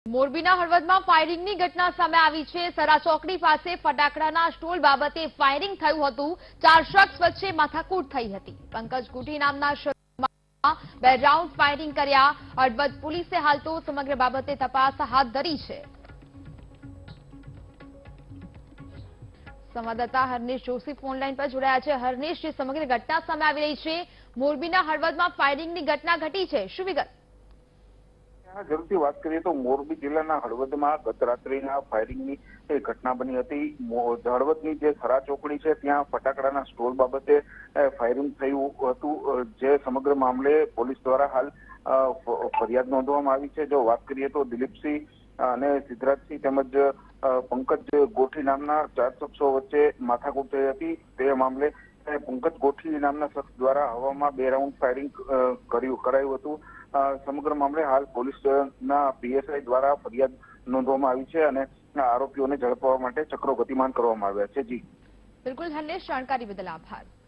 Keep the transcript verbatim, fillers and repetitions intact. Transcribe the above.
મોરબીના હળવદમાં ફાયરિંગની ઘટના સામે આવી છે। સરા ચોકડી પાસે ફટાકડાના સ્ટોલ બાબતે ફાયરિંગ થયું હતું। ચાર શખ્સ વચ્ચે માથાકૂટ થઈ હતી। પંકજ ગુઠી નામના શખ્સે બે રાઉન્ડ ફાયરિંગ કર્યા। હળવદ પોલીસે હાલ તો સમગ્ર બાબતે તપાસ હાથ ધરી છે। સંવાદદાતા હરનેશ જોશી ફોનલાઈન પર જોડાયા છે। હરનેશ, જે સમગ્ર ઘટના સામે આવી રહી છે, મોરબીના હળવદમાં ફાયરિંગની ઘટના ઘટી છે, શું વિગત? જરૂરથી વાત કરીએ તો મોરબી જિલ્લાના હળવદમાં ગત રાત્રિના ફાયરિંગની ઘટના બની હતી। હળવદની જે સરા ચોકડી છે ત્યાં ફટાકડાના સ્ટોલ બાબતે ફાયરિંગ થયું હતું, જે સમગ્ર મામલે પોલીસ દ્વારા હાલ ફરિયાદ નોંધવામાં આવી છે। જો વાત કરીએ તો દિલીપસિંહ અને સિદ્ધરાજસિંહ તેમજ પંકજ ગોઠી નામના ચાર શખ્સો વચ્ચે માથાકૂટ થઈ હતી। તે મામલે પંકજ ગોઠી નામના શખ્સ દ્વારા હવામાં બે રાઉન્ડ ફાયરિંગ કર્યું કરાયું હતું। સમગ્ર મામલે હાલ પોલીસના પીએસઆઈ દ્વારા ફરિયાદ નોંધવામાં આવી છે અને આરોપીઓને ઝડપવા માટે ચક્રો ગતિમાન કરવામાં આવ્યા છે। જી બિલકુલ હરનેશ, જાણકારી બદલ આભાર।